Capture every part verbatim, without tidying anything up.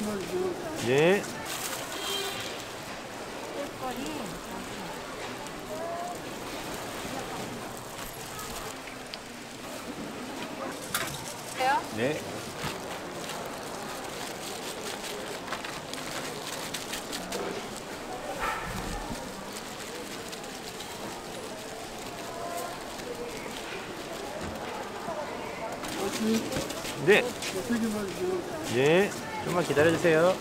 예. 네. 네. 예. 좀만 기다려주세요.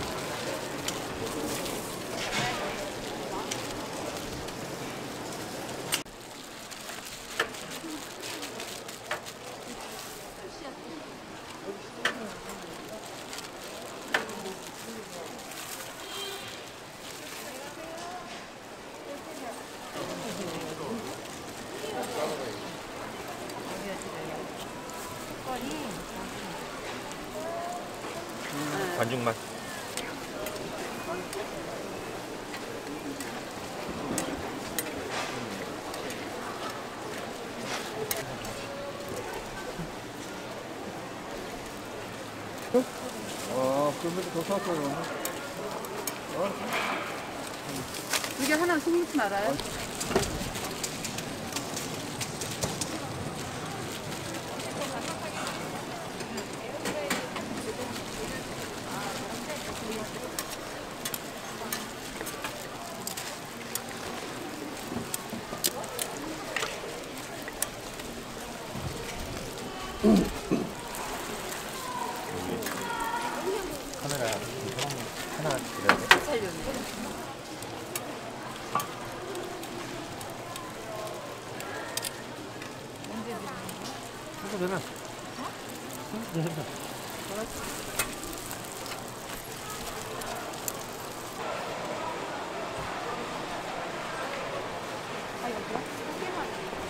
반죽만. 아, 그러면 더 샀어요. 어? 이게 하나 스물스 알아요? 카메라 하나 드려야 돼. 촬영이요? 언제 드리는 거야? 해도 되나? 어? 네, 해도.